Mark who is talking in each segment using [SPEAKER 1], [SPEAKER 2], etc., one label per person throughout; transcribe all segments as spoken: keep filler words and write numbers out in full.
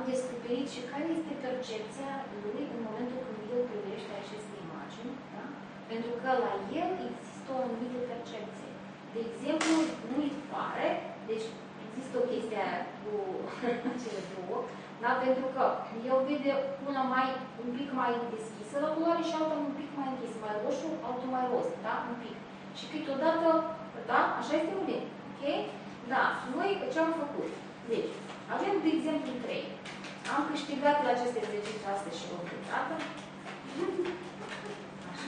[SPEAKER 1] descoperit și care este percepția lui în momentul când el privește aceste imagini, da? Pentru că la el există o anumită percepție. De exemplu, nu-i pare, deci există o chestie cu cele două, da? Pentru că el vede una mai, un pic mai deschisă la culoare și alta un pic mai închisă, mai roșu, altul mai roz, da? Un pic. Și câteodată, da? Așa este un bine. Ok? Da. Noi ce am făcut? Deci, avem, de exemplu, trei. Am câștigat la aceste exerciții astăzi și o dată. Așa.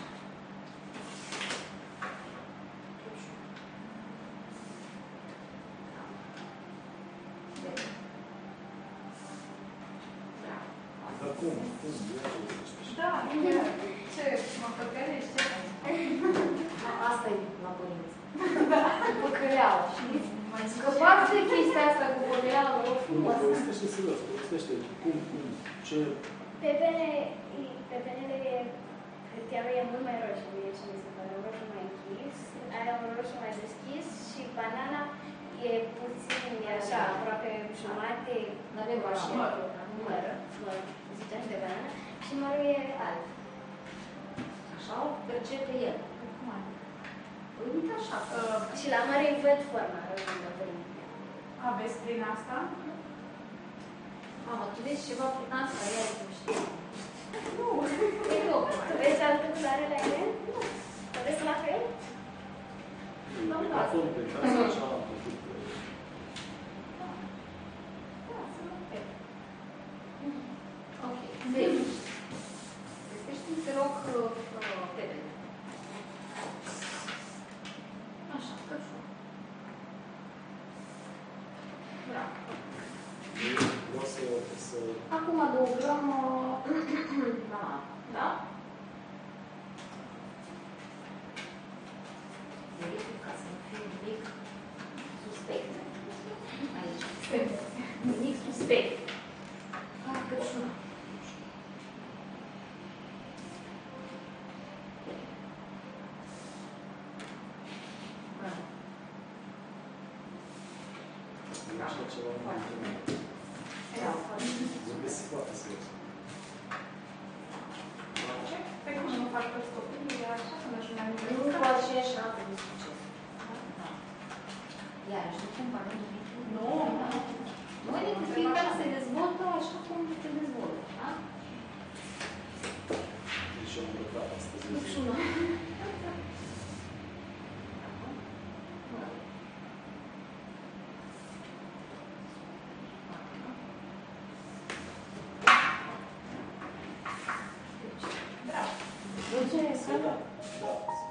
[SPEAKER 2] Dar cum? Cum?
[SPEAKER 3] Da, ce? Mă păcălești?
[SPEAKER 1] Asta e la părinți. Păcăleală, știți? Scăpați de chestia asta cu păcăleală, vă rog frumos.
[SPEAKER 2] Povestește serios, povestește. Cum, cum, ce...
[SPEAKER 4] Pepene, pepenele chiarul e mult mai roșu, mie ce mi se pare, un roșu mai închis, are un roșu mai deschis și banana e puțin, e așa, aproape jumate,
[SPEAKER 1] Nu avem așa.
[SPEAKER 4] mărul, mărul, mărul, zicem de banana, și mărul e alb.
[SPEAKER 1] Așa o percepe el. Cum ar? Uite așa.
[SPEAKER 3] Uh,
[SPEAKER 4] Și la mare îi văd forma, rău.
[SPEAKER 3] aveți prin asta?
[SPEAKER 1] Mamă, tu vezi ceva prin asta, ea nu știu.
[SPEAKER 4] Nu, e nu. Tu vezi altă culoare la ele? Tu vezi la fel?
[SPEAKER 1] Nu,
[SPEAKER 2] A
[SPEAKER 1] da.
[SPEAKER 2] fost pe casă, așa am făcut.
[SPEAKER 1] Da, să mă întreb. Ok, deci. Găsește-mi, te rog, pepene. Așa, cășul. Bravo.
[SPEAKER 2] Vreau să... să...
[SPEAKER 1] Acum adăugăm da, da? Verific ca să nu fie un mic suspect. Aici. Un mic suspect. Ah, căciuna.
[SPEAKER 2] Așa ceva mai întâlnit. Vorbesc foarte serios.
[SPEAKER 3] Pe cum nu fac toți copiii, e așa, până și mai
[SPEAKER 1] Nu
[SPEAKER 3] mult.
[SPEAKER 1] cu aceeași rată de succes. Da. Iarăși, nu cumva, nu niciun.
[SPEAKER 3] Nu,
[SPEAKER 1] Da. Noi decât fiecare se dezvoltă așa cum se dezvoltă, da?
[SPEAKER 2] Deci am lucrat astăzi.
[SPEAKER 1] Căciuna.
[SPEAKER 3] bravo.
[SPEAKER 1] Mulțumesc!
[SPEAKER 2] Da, da.